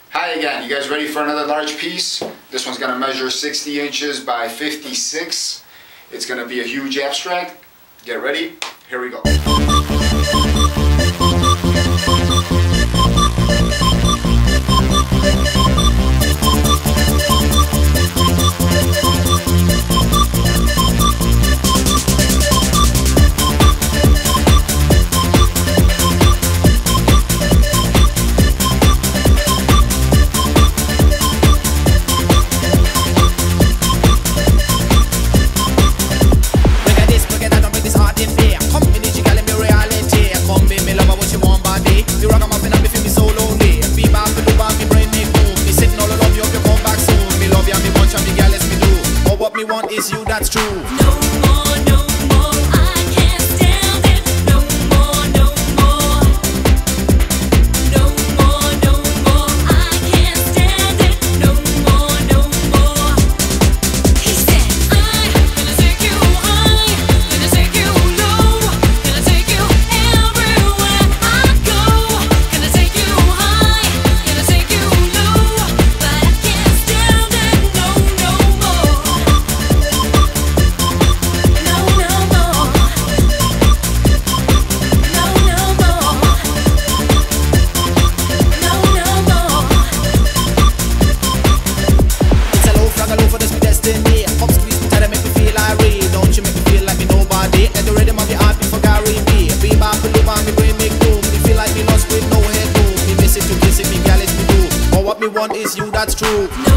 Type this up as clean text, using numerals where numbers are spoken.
Hi again, you guys ready for another large piece? This one's gonna measure 60 inches by 56. It's gonna be a huge abstract. Get ready, here we go. Want is you, that's true. No more, I can't stand it. No more, no more, I can't stand it. No more. He said, I'm gonna take you high, gonna take you low, gonna take you everywhere I go. Gonna take you high, gonna take you low, but I can't stand it. No more. What me want is you, that's true.